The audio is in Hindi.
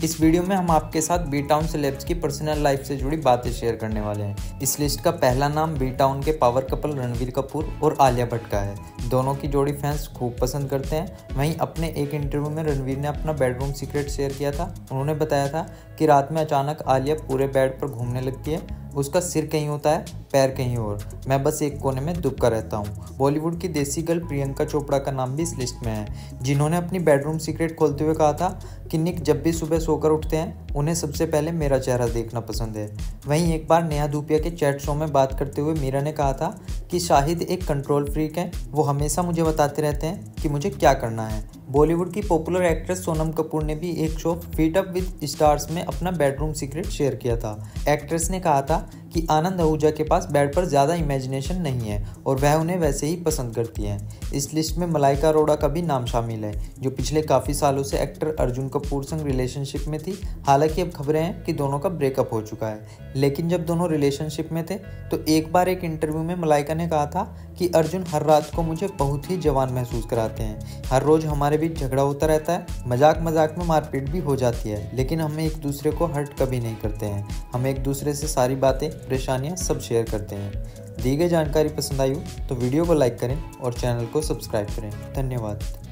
इस वीडियो में हम आपके साथ बी टाउन सेलेब्स की पर्सनल लाइफ से जुड़ी बातें शेयर करने वाले हैं। इस लिस्ट का पहला नाम बी टाउन के पावर कपल रणवीर कपूर और आलिया भट्ट का है। दोनों की जोड़ी फैंस खूब पसंद करते हैं। वहीं अपने एक इंटरव्यू में रणवीर ने अपना बेडरूम सीक्रेट शेयर किया था। उन्होंने बताया था कि रात में अचानक आलिया पूरे बेड पर घूमने लगती है। उसका सिर कहीं होता है, पैर कहीं और। मैं बस एक कोने में दुबका रहता हूँ। बॉलीवुड की देसी गर्ल प्रियंका चोपड़ा का नाम भी इस लिस्ट में है, जिन्होंने अपनी बेडरूम सीक्रेट खोलते हुए कहा था कि निक जब भी सुबह सोकर उठते हैं उन्हें सबसे पहले मेरा चेहरा देखना पसंद है। वहीं एक बार नेहा धूपिया के चैट शो में बात करते हुए मीरा ने कहा था कि शाहिद एक कंट्रोल फ्रीक है, वो हमेशा मुझे बताते रहते हैं कि मुझे क्या करना है। बॉलीवुड की पॉपुलर एक्ट्रेस सोनम कपूर ने भी एक show feet up with stars में अपना बेडरूम सीक्रेट शेयर किया था। एक्ट्रेस ने कहा था कि आनंद आहूजा के पास बेड पर ज़्यादा इमेजिनेशन नहीं है और वह उन्हें वैसे ही पसंद करती हैं। इस लिस्ट में मलाइका अरोड़ा का भी नाम शामिल है, जो पिछले काफ़ी सालों से एक्टर अर्जुन कपूर संग रिलेशनशिप में थी। हालांकि अब खबरें हैं कि दोनों का ब्रेकअप हो चुका है, लेकिन जब दोनों रिलेशनशिप में थे तो एक बार एक इंटरव्यू में मलाइका ने कहा था कि अर्जुन हर रात को मुझे बहुत ही जवान महसूस कराते हैं। हर रोज़ हमारे बीच झगड़ा होता रहता है, मजाक मजाक में मारपीट भी हो जाती है, लेकिन हम एक दूसरे को हर्ट कभी नहीं करते हैं। हम एक दूसरे से सारी बातें, परेशानियां सब शेयर करते हैं। दी गई जानकारी पसंद आई हो तो वीडियो को लाइक करें और चैनल को सब्सक्राइब करें। धन्यवाद।